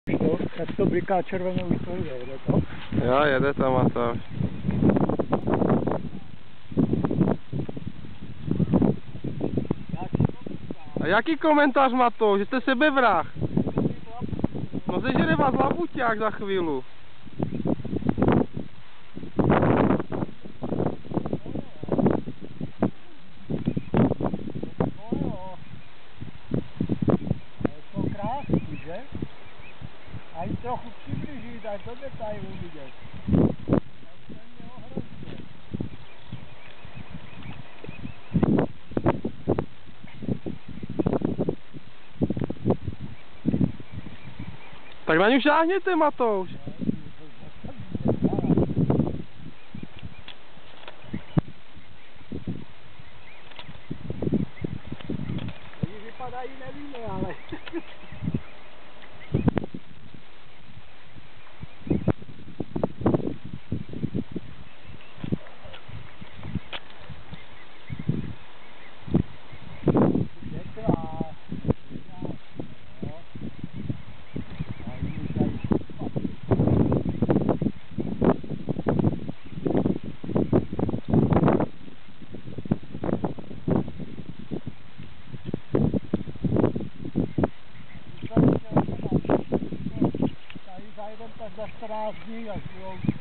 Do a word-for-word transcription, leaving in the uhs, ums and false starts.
Tak to bliká červeně, už to jde, jde to? Jo, jede tam a to. A jaký komentář má to, že jste sebevrah? No zežere vás labuťák za chvíli. A i trochu přiblížit, a do detailu vidět. Tak na ňu šáhněte, Matouš. Oni vypadají nevinně, ale... Tady zajdem tak za čtrnáct dní, až budou